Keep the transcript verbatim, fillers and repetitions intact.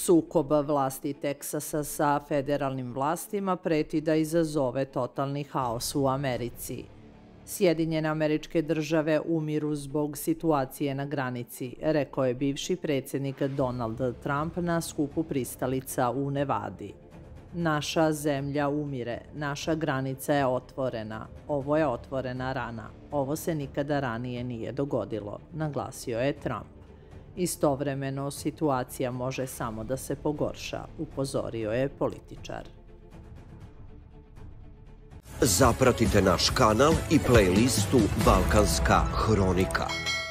Sukob vlasti Teksasa sa federalnim vlastima preti da izazove totalni haos u Americi. Sjedinjene Američke Države umiru zbog situacije na granici, rekao je bivši predsjednik Donald Trump na skupu pristalica u Nevadi. Naša zemlja umire, naša granica je otvorena, ovo je otvorena rana, ovo se nikada ranije nije dogodilo, naglasio je Trump. Istovremeno, situacija može samo da se pogorša, upozorio je političar. Zapratite naš kanal i playlistu Balkanska hronika.